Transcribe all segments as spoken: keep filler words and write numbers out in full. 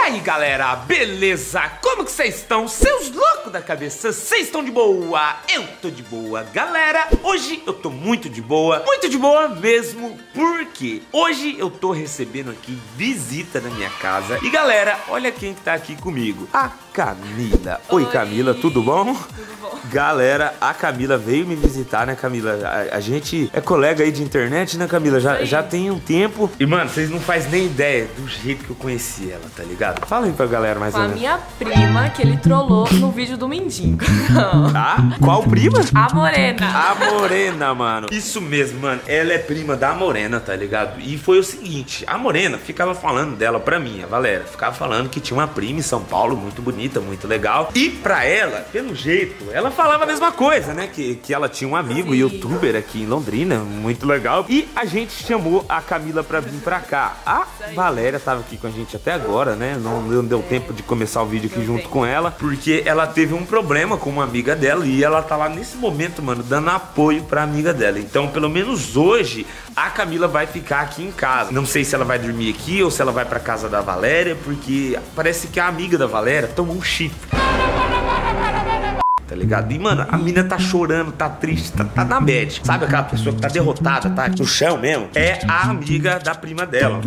aí, galera, beleza? Como que vocês estão? Seus loucos da cabeça, vocês estão de boa? Eu tô de boa, galera. Hoje eu tô muito de boa, muito de boa mesmo, porque hoje eu tô recebendo aqui visita na minha casa. E galera, olha quem que tá aqui comigo, a Camila. Oi, Oi, Camila, tudo bom? Tudo bom. Galera, a Camila veio me visitar, né, Camila? A, a gente é colega aí de internet, né, Camila? Já, já tem um tempo. E, mano, vocês não fazem nem ideia do jeito que eu conheci ela, tá ligado? Fala aí pra galera mais ou menos. Com a minha prima, que ele trollou no vídeo do Mendigo. Tá? Qual prima? A Morena. A Morena, mano. Isso mesmo, mano. Ela é prima da Morena, tá ligado? E foi o seguinte, a Morena ficava falando dela pra mim, a Valéria. Ficava falando que tinha uma prima em São Paulo, muito bonita, muito legal. E pra ela, pelo jeito, ela falava a mesma coisa, né? Que, que ela tinha um amigo, Sim. youtuber aqui em Londrina, muito legal. E a gente chamou a Camila pra vir pra cá. A Valéria tava aqui com a gente até agora, né? Não, não deu tempo de começar o vídeo aqui junto com ela, porque ela teve um problema com uma amiga dela e ela tá lá nesse momento, mano, dando apoio pra amiga dela. Então, pelo menos hoje, a Camila vai ficar aqui em casa. Não sei se ela vai dormir aqui ou se ela vai pra casa da Valéria, porque parece que a amiga da Valéria tomou um chifre. Tá ligado? E, mano, a mina tá chorando, tá triste, tá, tá na bad. Sabe aquela pessoa que tá derrotada, tá no chão mesmo? É a amiga da prima dela.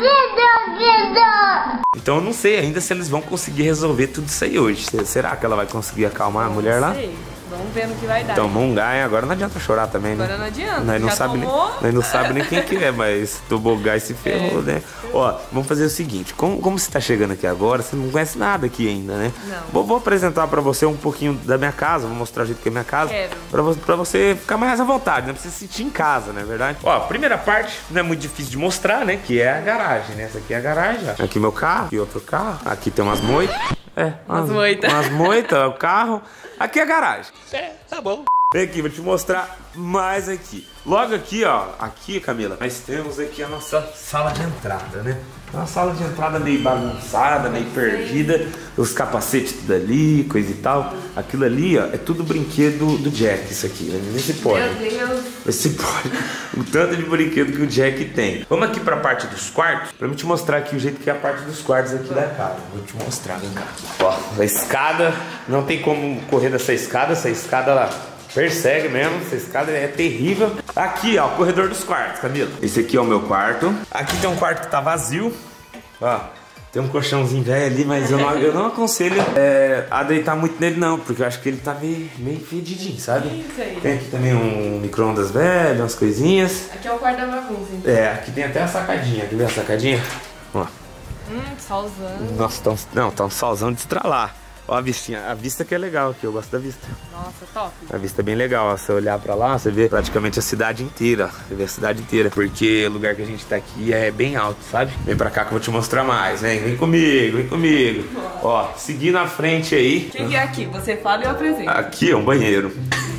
Então eu não sei ainda se eles vão conseguir resolver tudo isso aí hoje. Será que ela vai conseguir acalmar a mulher lá? Não sei. Vamos ver no que vai dar. Tomou um ganho, agora não adianta chorar também, né? Agora não adianta. Nós não, Já sabe tomou? nem, nós não sabe nem quem que é, mas tomou gás e se ferrou, é. né? Ó, vamos fazer o seguinte, como, como você tá chegando aqui agora, você não conhece nada aqui ainda, né? Não. Vou, vou apresentar pra você um pouquinho da minha casa, vou mostrar o jeito que é a minha casa. Quero. Pra, vo pra você ficar mais à vontade, né? Pra você se sentir em casa, não é verdade? Ó, a primeira parte não é muito difícil de mostrar, né? Que é a garagem, né? Essa aqui é a garagem, ó. Aqui meu carro, aqui outro carro, aqui tem umas moitas. É, umas, umas moitas. Umas moitas, o carro. Aqui é a garagem. É, tá bom. Vem aqui, vou te mostrar mais aqui. Logo aqui, ó, aqui, Camila, nós temos aqui a nossa sala de entrada, né? Uma sala de entrada meio bagunçada, meio perdida. Os capacetes tudo ali, coisa e tal. Aquilo ali, ó, é tudo brinquedo do Jack, isso aqui, né? Vê se pode. Meu Deus. Vê se pode. O tanto de brinquedo que o Jack tem. Vamos aqui pra parte dos quartos, pra eu te mostrar aqui o jeito que é a parte dos quartos aqui da casa. Vou te mostrar, vem cá. Ó, a escada, não tem como correr dessa escada, essa escada, ela persegue mesmo, essa escada é terrível. Aqui, ó, o corredor dos quartos, Camila. Esse aqui é o meu quarto. Aqui tem um quarto que tá vazio. Ó, tem um colchãozinho velho ali, mas eu não, eu não aconselho é, a deitar muito nele não, porque eu acho que ele tá meio, meio fedidinho, sabe? Isso aí. Tem aqui também um micro-ondas velho, umas coisinhas. Aqui é o quarto da bagunça, então. É, aqui tem até a sacadinha, quer ver a sacadinha? Ó. Hum, solzão. Nossa, tá um, não, tá um solzão de estralar. Ó a vistinha, a vista que é legal aqui, eu gosto da vista. Nossa, top. A vista é bem legal, ó. Você olhar pra lá, você vê praticamente a cidade inteira, ó. Você vê a cidade inteira, porque o lugar que a gente tá aqui é bem alto, sabe? Vem pra cá que eu vou te mostrar mais, vem, vem comigo, vem comigo. Ó, seguindo à frente aí. O que, que é aqui? Você fala e eu apresento. Aqui é um banheiro.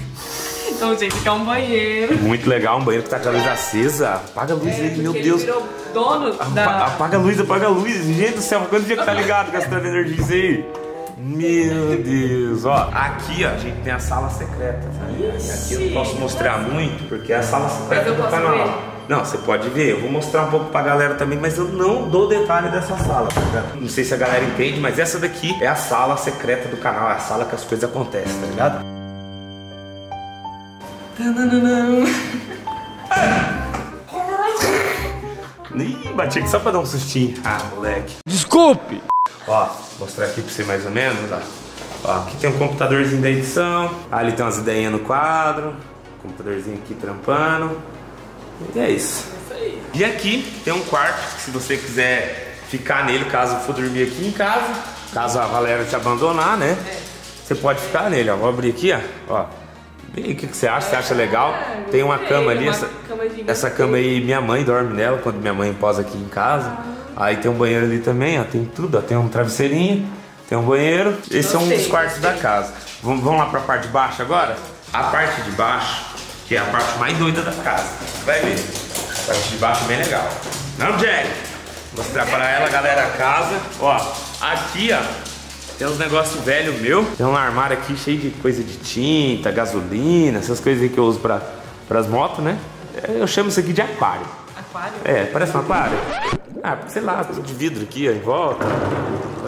Então, gente, aqui é um banheiro. Muito legal, um banheiro que tá com a luz acesa. Apaga a luz É, aí, meu ele Deus. virou dono da... Apaga a luz, apaga a luz. Gente do céu, quanto dia que tá ligado com essa energia aí? Meu Deus, ó, aqui ó, a gente tem a sala secreta, sabe? Aqui eu não posso mostrar muito, porque é a sala secreta do canal. Ver. Não, você pode ver, eu vou mostrar um pouco pra galera também, mas eu não dou detalhe dessa sala, tá ligado? Não sei se a galera entende, mas essa daqui é a sala secreta do canal, é a sala que as coisas acontecem, tá ligado? Ih, bati aqui só pra dar um sustinho. Ah, moleque. Desculpe! Ó, vou mostrar aqui pra você mais ou menos, ó. Ó, aqui tem um computadorzinho da edição. Ali tem umas ideinhas no quadro. Computadorzinho aqui trampando. E é isso. Isso aí. E aqui tem um quarto, que se você quiser ficar nele, caso for dormir aqui em casa, caso a Valéria te abandonar, né? É. Você pode ficar nele, ó. Vou abrir aqui, ó. Ó. E aí, o que, que você acha? Você acha legal? Tem uma cama ali. Essa, essa cama aí, minha mãe dorme nela quando minha mãe posa aqui em casa. Aí tem um banheiro ali também, ó, tem tudo, ó, tem um travesseirinho, tem um banheiro. Esse é um dos quartos da casa. Vamos, vamos lá pra parte de baixo agora? A parte de baixo, que é a parte mais doida da casa. Vai ver. A parte de baixo é bem legal. Não, Jack? Vou mostrar pra ela, galera, a casa. Ó, aqui, ó, tem uns negócios velhos meu. Tem um armário aqui cheio de coisa de tinta, gasolina, essas coisas aí que eu uso pra, pras motos, né? Eu chamo isso aqui de aquário. Aquário? É, parece um aquário. Ah, sei lá, tudo de vidro aqui, ó, em volta. Tá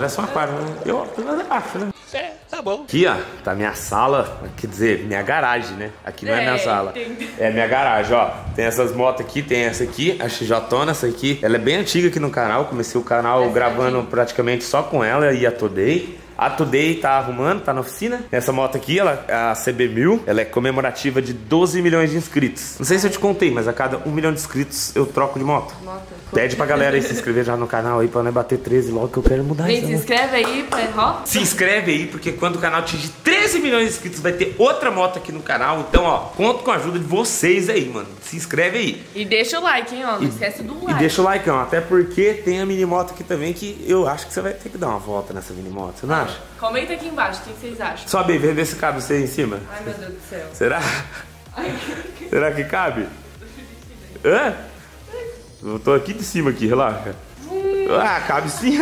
parece uma quadra, né? Eu acho, né? É, tá bom. Aqui, ó, tá minha sala, quer dizer, minha garagem, né? Aqui não é, é minha sala, entendi. É minha garagem, ó. Tem essas motos aqui, tem essa aqui, a X J, essa aqui. Ela é bem antiga aqui no canal, comecei o canal essa gravando aqui praticamente só com ela e a Today. A Today tá arrumando, tá na oficina. Essa moto aqui, ela é a C B mil. Ela é comemorativa de doze milhões de inscritos. Não sei se eu te contei, mas a cada um milhão de inscritos eu troco de moto. Moto. Pede pra galera aí se inscrever já no canal aí pra nós bater treze logo que eu quero mudar isso. Vem, se inscreve aí, pra... Se inscreve aí, porque quando o canal atingir treze milhões de inscritos vai ter outra moto aqui no canal. Então, ó, conto com a ajuda de vocês aí, mano. Se inscreve aí. E deixa o like, hein, ó. Não e, esquece do like. E deixa o like, ó. Até porque tem a mini moto aqui também que eu acho que você vai ter que dar uma volta nessa mini moto. Você não acha? Comenta aqui embaixo, o que vocês acham? Sobe aí, vê se cabe você aí em cima. Ai, meu Deus do céu. Será? Ai, Será que cabe? Hã? Eu tô aqui de cima aqui, relaxa. Hum. Ah, cabe sim.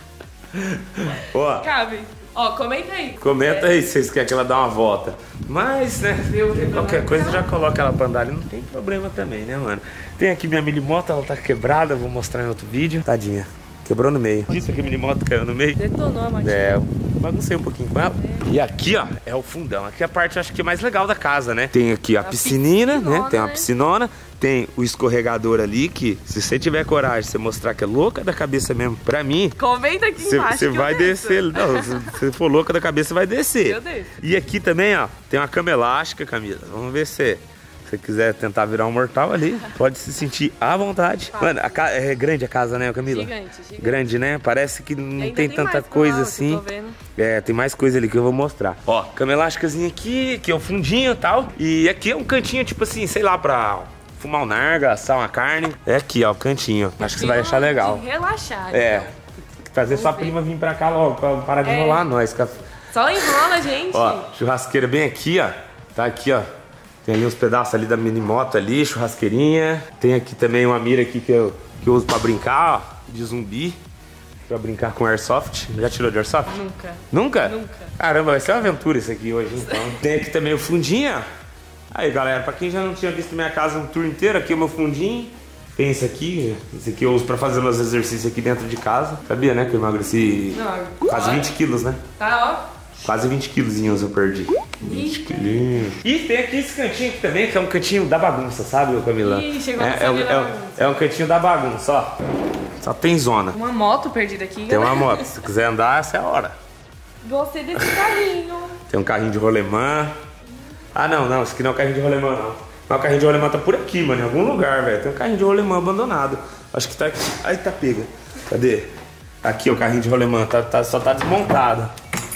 Ó. Cabe. Ó, comenta aí. Comenta aí se vocês querem que ela dê uma volta. Mas, né, qualquer coisa já coloca ela pra andar ali, não tem problema também, né, mano? Tem aqui minha mini moto, ela tá quebrada, vou mostrar em outro vídeo. Tadinha. Quebrou no meio. Isso aqui, a mini moto caiu no meio. Detonou a motinha. É, baguncei um pouquinho com ela. É. E aqui, ó, é o fundão. Aqui é a parte, acho que é mais legal da casa, né? Tem aqui a, a piscinina, piscinona, né? Tem uma né? piscinona. Tem o escorregador ali, que se você tiver coragem, você mostrar que é louca da cabeça mesmo, pra mim... Comenta aqui embaixo. Você vai descer. Não, se você for louca da cabeça, vai descer. Eu desço. E aqui também, ó, tem uma cama elástica, Camila. Vamos ver se... Se você quiser tentar virar um mortal ali, pode se sentir à vontade. Ah, mano, a ca... é grande a casa, né, Camila? Gigante, gigante. Grande, né? Parece que não tem, tem tanta coisa assim. Tô vendo. É, tem mais coisa ali que eu vou mostrar. Ó, cama elástica aqui, que é o fundinho e tal. E aqui é um cantinho, tipo assim, sei lá, pra fumar um narga, assar uma carne. É aqui, ó, o cantinho. Acho que você vai achar legal. De relaxar. É. Então. Fazer Vamos sua ver. prima vir pra cá logo, pra parar de é. enrolar nós. Só enrola, gente. Ó, churrasqueira bem aqui, ó. Tá aqui, ó. Tem ali uns pedaços ali da mini moto ali, churrasqueirinha. Tem aqui também uma mira aqui que eu, que eu uso pra brincar, ó, de zumbi. Pra brincar com airsoft. Já tirou de airsoft? Nunca. Nunca? Nunca. Caramba, vai ser uma aventura isso aqui hoje, então. Tem aqui também o fundinho, ó. Aí, galera, pra quem já não tinha visto minha casa um tour inteiro, aqui é o meu fundinho. Tem esse aqui, esse aqui eu uso pra fazer meus exercícios aqui dentro de casa. Sabia, né, que eu emagreci não, quase vinte quilos, né? Tá, ó. Quase vinte quilozinhos eu perdi. vinte quilinhos. E tem aqui esse cantinho aqui também, que é um cantinho da bagunça, sabe, Camila? Ih, chegou é, a é, é, é um cantinho da bagunça, ó. Só tem zona. Uma moto perdida aqui. Tem uma moto. Se quiser andar, essa é a hora. Gostei desse carrinho. Tem um carrinho de rolemã. Ah, não, não. Esse aqui não é um carrinho de rolemã, não. Mas o carrinho de rolemã tá por aqui, mano. Em algum lugar, velho. Tem um carrinho de rolemã abandonado. Acho que tá aqui. Aí tá pega. Cadê? Aqui, o carrinho de rolemã. Tá, tá, só tá desmontado.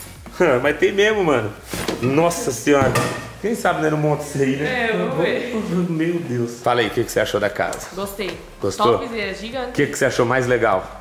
Mas tem mesmo, mano. Nossa senhora. Quem sabe né, não monta isso aí, né? É, vamos ver. Meu Deus. Fala aí, o que, que você achou da casa? Gostei. Gostou? Topzera, gigante. O que, que você achou mais legal?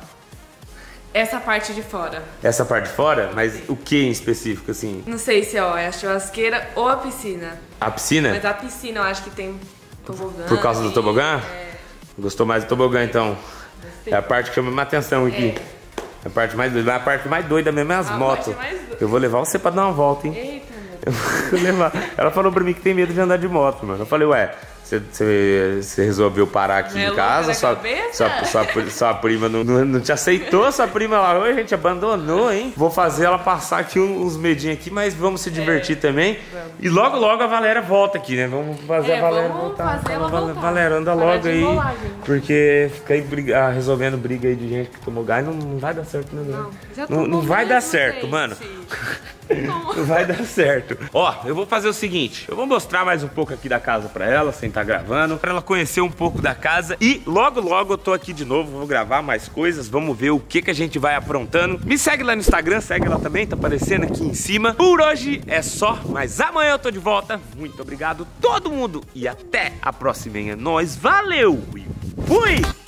Essa parte de fora. Essa parte de fora? Mas o que em específico, assim? Não sei se ó, é a churrasqueira ou a piscina. A piscina? Mas a piscina eu acho que tem tobogã. Por causa do tobogã? É. Gostou mais do tobogã, então? Gostei. É a parte que chama minha atenção aqui. É. A parte mais doida, a parte mais doida mesmo é as a motos. Eu vou levar você pra dar uma volta, hein? Eita, meu Deus. Eu vou levar. Ela falou pra mim que tem medo de andar de moto, mano. Eu falei, ué, você, você resolveu parar aqui é em casa? Sua, sua, sua, sua prima não, não, não te aceitou? Sua prima lá, oi, gente, abandonou, hein? Vou fazer ela passar aqui uns medinhos aqui, mas vamos se divertir é. também. Vamos. E logo, logo a Valéria volta aqui, né? Vamos fazer é, a Valéria vamos voltar. Fazer ela Fala, voltar. Valéria, anda Para logo aí. Enrolar, porque fica aí briga, resolvendo briga aí de gente que tomou gás, não, não vai dar certo, né? Não, já não, não vai dar certo, gente. mano. Não. Não vai dar certo. Ó, eu vou fazer o seguinte, eu vou mostrar mais um pouco aqui da casa pra ela, sem estar gravando, pra ela conhecer um pouco da casa. E logo, logo eu tô aqui de novo, vou gravar mais coisas, vamos ver o que que a gente vai aprontando. Me segue lá no Instagram, segue ela também, tá aparecendo aqui em cima. Por hoje é só, mas amanhã eu tô de volta. Muito obrigado todo mundo e até a próxima. É nóis, valeu e fui!